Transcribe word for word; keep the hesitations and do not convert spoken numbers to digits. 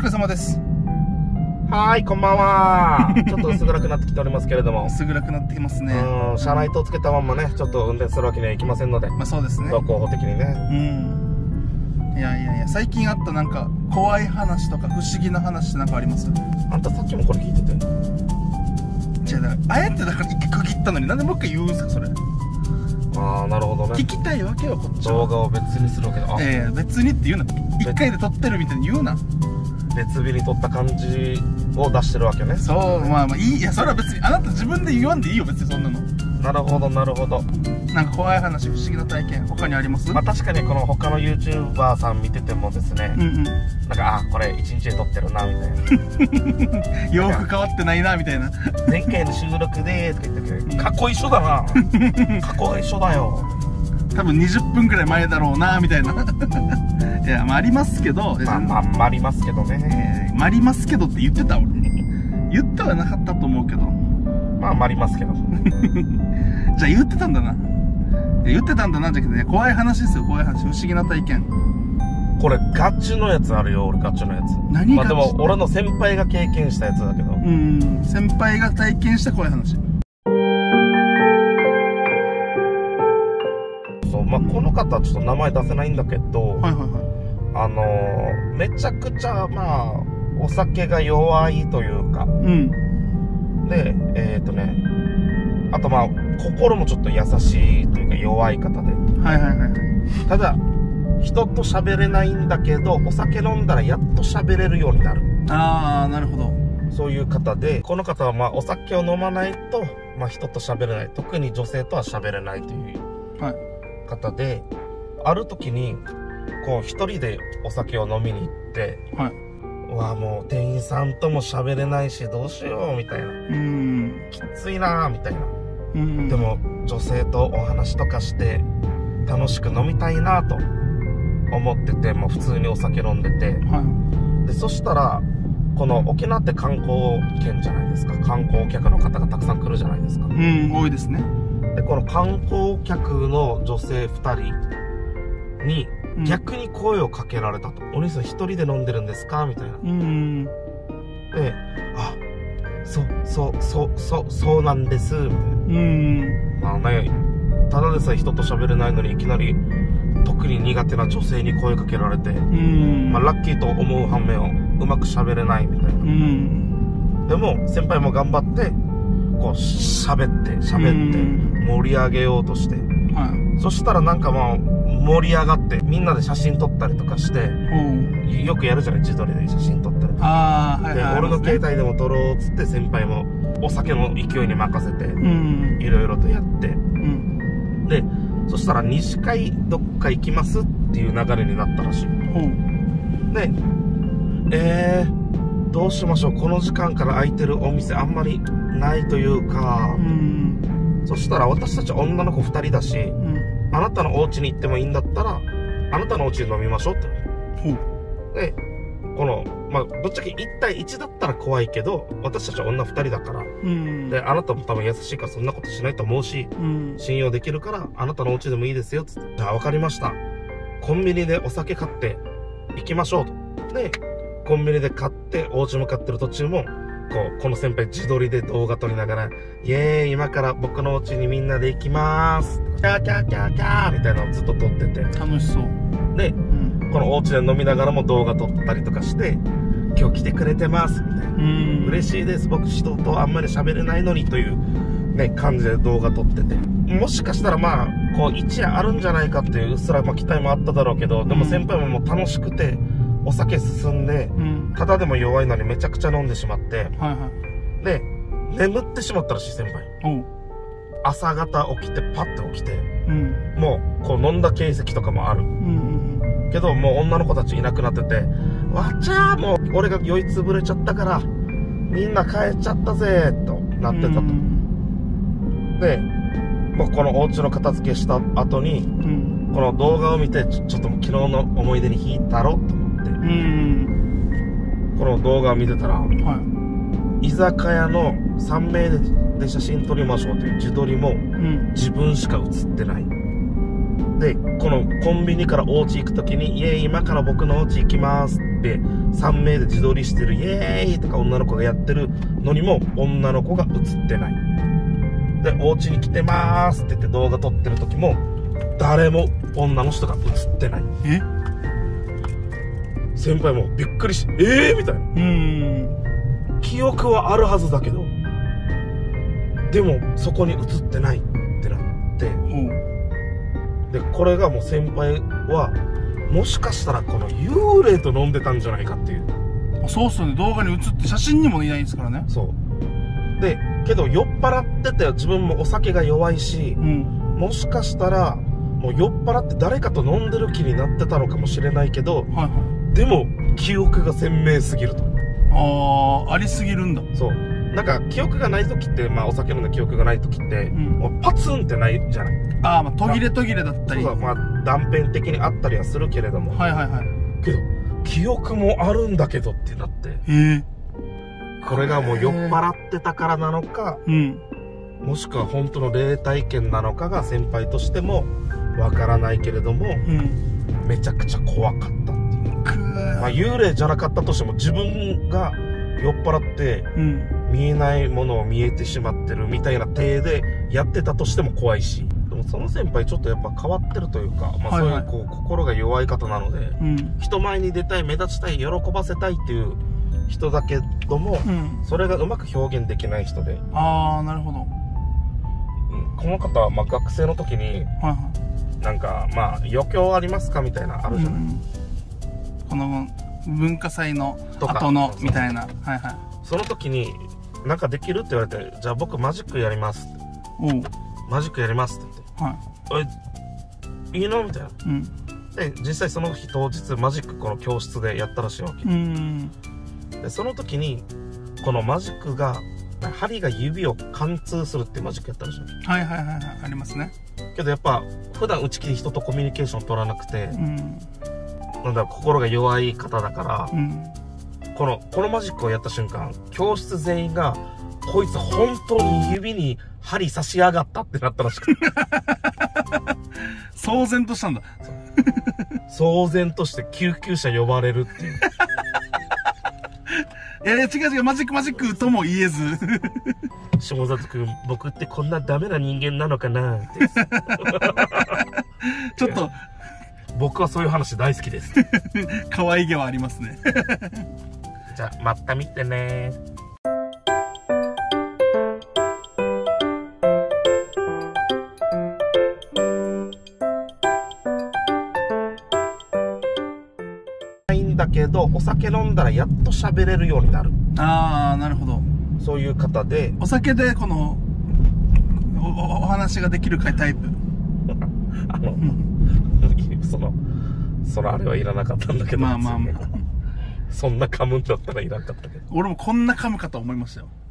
疲れ様です。 はーい、こんばんは。ちょっと薄暗くなってきておりますけれども。 薄暗くなってきますね。 うん、車内灯つけたまんまね、ちょっと運転するわけにはいきませんので。 まあそうですね。 道交法的にね。 うん。いやいやいや、最近あったなんか、怖い話とか不思議な話ってなんかあります？ あんたさっきもこれ聞いてて。 違う、だからあえてだから一回区切ったのになんでもう一回言うんすか、それ。 ああ、なるほどね。 聞きたいわけよ、こっちは。 動画を別にするわけだ。 ええー、別にって言うな。一回で撮ってるみたいに言うな。 別日に撮った感じを出してるわけね。 そう、まあまあいい。いや、それは別にあなた自分で言わんでいいよ、別にそんなの。 なるほどなるほど。 なんか怖い話、不思議な体験他にあります？ まあ確かにこの他の YouTuber さん見ててもですね、 うんうん、 なんか、あ、これ一日で撮ってるなみたいな。 洋服変わってないなみたいな。 前回の収録でーとか言ったけど、格好一緒だな。格好が一緒だよ。 多分にじゅっぷんくらい前だろうなみたいな。いや、まあありますけど、 まあまあまありますけどね、 えー、まありますけどって言ってた俺。言ってはなかったと思うけど、 まあまありますけど。 じゃあ言ってたんだな。言ってたんだなじゃなくてね、怖い話ですよ。怖い話、不思議な体験。 これガチのやつあるよ。俺ガチのやつ。 何まあでも俺の先輩が経験したやつだけど。 うん、先輩が体験した怖い話。 そう、まあこの方はちょっと名前出せないんだけど、 はいはいはい。 あのー、めちゃくちゃまあお酒が弱いというか、うん、でえっ、ー、とね、あとまあ心もちょっと優しいというか弱い方で、 はいはいはい。 ただ人と喋れないんだけど、お酒飲んだらやっと喋れるようになる。ああ、なるほど。 そういう方で、この方はまあお酒を飲まないと、まあ、人と喋れない、特に女性とは喋れないという方で、はい、ある時にこう一人でお酒を飲みに行って、はい、うわもう店員さんとも喋れないしどうしようみたいな、うん、きついなみたいな、うん、でも女性とお話とかして楽しく飲みたいなと思ってて、もう普通にお酒飲んでて、はい、でそしたらこの沖縄って観光県じゃないですか。観光客の方がたくさん来るじゃないですか。うん、 多いですね。 でこの観光客の女性ふたりに逆に声をかけられたと、うん、お兄さん一人で飲んでるんですかみたいな、うん、で、あ、そうそうそうそうそうなんですみたいな、うん、まあね、ただでさえ人と喋れないのにいきなり特に苦手な女性に声かけられて、うん、まあ、ラッキーと思う反面うまく喋れないみたいな、うん、でも先輩も頑張ってこう喋って喋って盛り上げようとして、うん、そしたらなんかまあ盛り上がってみんなで写真撮ったりとかして、よくやるじゃない、自撮りで写真撮ったりとか、あ、はいはい、で俺の携帯でも撮ろうっつって先輩もお酒の勢いに任せていろいろとやって、うん、でそしたら二次会どっか行きますっていう流れになったらしい。で、えー、どうしましょう、この時間から空いてるお店あんまりないというか、うん、そしたら私たち女の子ふたりだし、うん、あなたのお家に行ってもいいんだったらあなたのお家で飲みましょうって。でこのまあぶっちゃけいち対いちだったら怖いけど、私たちは女ふたりだから、うん、であなたも多分優しいからそんなことしないと思うし、うん、信用できるからあなたのお家でもいいですよっつって、じゃあ分かりました、コンビニでお酒買って行きましょうと。でコンビニで買ってお家向かってる途中もこうこの先輩自撮りで動画撮りながら、イエーイ今から僕のお家にみんなで行きまーす、キャーキャーキャーキャーみたいなのをずっと撮ってて楽しそうで、うん、このお家で飲みながらも動画撮ったりとかして、今日来てくれてますみたいな、うん、嬉しいです、僕人とあんまり喋れないのにというね感じで動画撮ってて、もしかしたらまあこう一夜あるんじゃないかっていううっすらまあ期待もあっただろうけど、でも先輩ももう楽しくてお酒進んで、うん、ただでも弱いのにめちゃくちゃ飲んでしまって、はいはい、で眠ってしまったらしい先輩。朝方起きてパッと起きて、うん、もうこう飲んだ形跡とかもある、うんうん、けどもう女の子たちいなくなってて、わっちゃーもう俺が酔いつぶれちゃったからみんな帰っちゃったぜーとなってたと、うん、でもうこのお家の片付けした後に、うん、この動画を見てちょ、ちょっと昨日の思い出に浸ろうと思って、うん、この動画を見てたら、はい、居酒屋のさんめいで写真撮りましょうという自撮りも、うん、自分しか写ってない。でこのコンビニからお家行く時に、イエーイ今から僕のお家行きますってでさん名で自撮りしてるイエーイとか女の子がやってるのにも女の子が映ってない。でお家に来てまーすって言って動画撮ってる時も誰も女の人が映ってない。 え先輩もびっくりしてえーみたいな。うーん記憶はあるはずだけどでもそこに映ってないってなって、でこれがもう先輩はもしかしたらこの幽霊と飲んでたんじゃないかっていう。 そうっすよね、動画に映って写真にもいないんですからね。 そうでけど酔っ払ってて自分もお酒が弱いし、うん、もしかしたらもう酔っ払って誰かと飲んでる気になってたのかもしれないけど、はいはい、でも記憶が鮮明すぎると。 ああ、ありすぎるんだ。 そうなんか記憶がない時って、まあお酒飲んで記憶がない時って、うん、もうパツンってないじゃない。 ああ、まあ途切れ途切れだったり、 そうまあ断片的にあったりはするけれども、 はいはいはい。 けど記憶もあるんだけどってなって、へえ。これがもう酔っ払ってたからなのか、うん、もしくは本当の霊体験なのかが先輩としてもわからないけれども、うん、めちゃくちゃ怖かったっていう。まあ幽霊じゃなかったとしても自分が酔っ払って、うん、見えないものを見えてしまってるみたいな体でやってたとしても怖いし、でもその先輩ちょっとやっぱ変わってるというか、まあそういうこう心が弱い方なので、うん、人前に出たい、目立ちたい、喜ばせたいっていう人だけども、うん、それがうまく表現できない人で。 ああ、なるほど。 この方はまあ学生の時に、はいはい、なんかまあ余興ありますかみたいなあるじゃない、うん、 この文化祭の後のみたいな、はいはい、 その時になんかできるって言われて、じゃあ僕マジックやりますって、おうマジックやりますって言って、はい、えいいのみたいな、うん、で実際その日当日マジックこの教室でやったらしいわけ。うん、でその時にこのマジックが針が指を貫通するっていうマジックやったらしいわけ。 はいはいはいはい、ありますね。 けどやっぱ普段打ち切り人とコミュニケーション取らなくて、うん、なんだ心が弱い方だから、うん、このこのマジックをやった瞬間教室全員がこいつ本当に指に針刺しやがったってなったらしくて騒然としたんだ。 騒然として救急車呼ばれるっていうえー、違う違う、マジックマジックとも言えず下里くん、僕ってこんなダメな人間なのかなってちょっと僕はそういう話大好きです可愛げはありますねじゃあまた見てね。だけどお酒飲んだらやっと喋れるようになる。 ああ、なるほど。 そういう方で、 お酒でこの お, お話ができるタイプあの、うん、そのそのあれはいらなかったんだけど、まあまあまあそんな噛むんだったらいらなかったけど、 俺もこんな噛むかと思いましたよ。